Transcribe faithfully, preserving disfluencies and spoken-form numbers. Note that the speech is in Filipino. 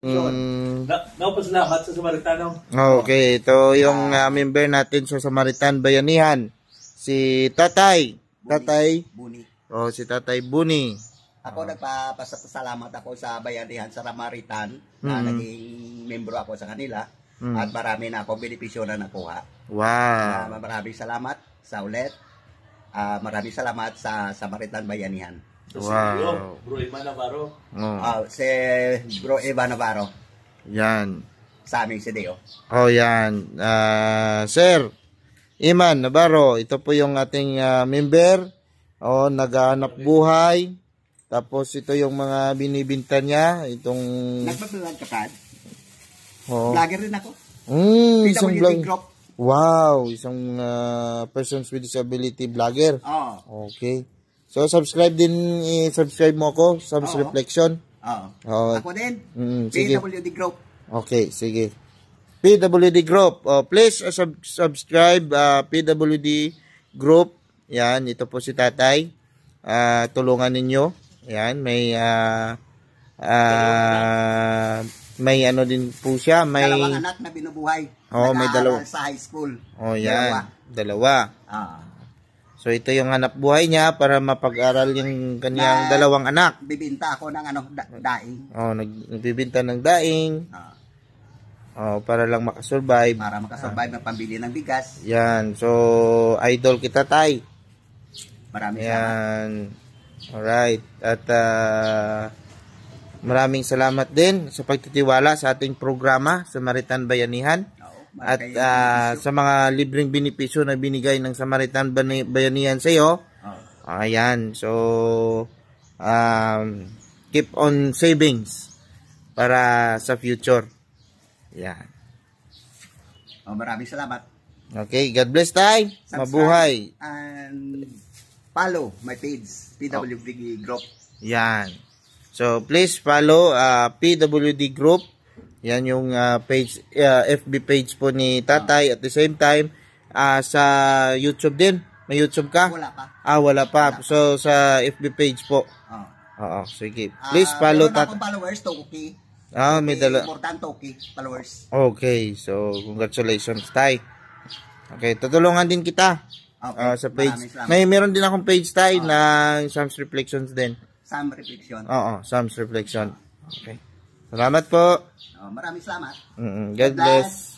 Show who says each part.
Speaker 1: Mm.
Speaker 2: Na, napasalamat sa Samaritano.
Speaker 1: Okay, ito yung uh, member natin sa Samaritan Bayanihan. Si Tatay.
Speaker 3: Buni.
Speaker 1: Tatay.
Speaker 3: Buni.
Speaker 1: Oh, si Tatay Buni.
Speaker 3: Ako oh. nagpapasalamat ako sa Bayanihan sa Samaritan na mm-hmm. naging membro ako sa kanila mm. at marami na akong benepisyo na nakuha.
Speaker 1: Wow.
Speaker 3: Uh, maraming salamat sa ulit. Uh, maraming salamat sa Samaritan Bayanihan.
Speaker 2: So,
Speaker 1: wow.
Speaker 2: Si Bro, Bro Ivan Navarro.
Speaker 1: Oh.
Speaker 3: Uh, si Bro Ivan Navarro.
Speaker 1: Yan.
Speaker 3: Sa aming C D O.
Speaker 1: Oh, yan. Uh, Sir Iman Navarro, ito po yung ating uh, member. Oh, naghahanap buhay. Tapos ito yung mga binibinta niya. Itong...
Speaker 3: Nagpa-vlog ka, Tad?
Speaker 1: Oh.
Speaker 3: Vlogger rin ako.
Speaker 1: Mm, isang vlog.
Speaker 3: Group.
Speaker 1: Wow, isang uh, persons with disability vlogger.
Speaker 3: Oh.
Speaker 1: Okay. So, subscribe din, i-subscribe mo ako, Sam's
Speaker 3: Oo.
Speaker 1: Reflection.
Speaker 3: Oo.
Speaker 1: Oh.
Speaker 3: Ako din.
Speaker 1: Mm,
Speaker 3: P
Speaker 1: sige.
Speaker 3: W D Group.
Speaker 1: Okay, sige. P W D Group. Oh, please uh, sub subscribe uh, P W D Group. Yan, ito po si Tatay. Uh, tulungan ninyo. Yan, may uh, uh, may ano din po siya. May
Speaker 3: dalawang anak na binubuhay.
Speaker 1: Oh, may dalawa
Speaker 3: sa high school.
Speaker 1: Oh, yan. Dalawa. dalawa.
Speaker 3: Ah.
Speaker 1: So, ito yung hanap buhay niya para mapag-aral yung kanyang
Speaker 3: na,
Speaker 1: dalawang anak.
Speaker 3: Bibinta ako ng ano, da daing.
Speaker 1: Oh, nag nagbibinta ng daing.
Speaker 3: Ah.
Speaker 1: Oh, para lang makasurvive.
Speaker 3: Para makasurvive ah. ng pambili ng bigas.
Speaker 1: Yan. So, idol kita, Tay.
Speaker 3: Maraming
Speaker 1: yan.
Speaker 3: salamat.
Speaker 1: Alright. At uh, maraming salamat din sa pagtitiwala sa ating programa, Samaritan Bayanihan. At uh, sa mga libreng benepisyo na binigay ng Samaritan Bayanihan sa iyo. Oh. Ayan. So, um, keep on savings para sa future. Yan.
Speaker 3: Oh, maraming salamat.
Speaker 1: Okay. God bless tayo. Mabuhay.
Speaker 3: And follow my page, P W D Group.
Speaker 1: Yan. So, please follow uh, P W D Group. Yan yung uh, page, uh, F B page po ni Tatay. At the same time, uh, sa YouTube din. May YouTube ka?
Speaker 3: Wala pa.
Speaker 1: Ah, wala pa.
Speaker 3: Wala pa.
Speaker 1: So, sa F B page po.
Speaker 3: Oh.
Speaker 1: Oo, sige. Please
Speaker 3: uh,
Speaker 1: follow
Speaker 3: Tatay. Meron akong followers, Toki.
Speaker 1: Ah, may dala.
Speaker 3: Important Toki followers.
Speaker 1: Okay, so congratulations, Tay. Okay, tutulungan din kita.
Speaker 3: Okay,
Speaker 1: uh, sa page. May meron din akong page, Tay, oh. na Sam's Reflections din.
Speaker 3: Sam's Reflection.
Speaker 1: Oo, Sam's Reflection. Okay. Salamat po.
Speaker 3: Oh, maraming salamat.
Speaker 1: Mm-hmm. God, God bless. bless.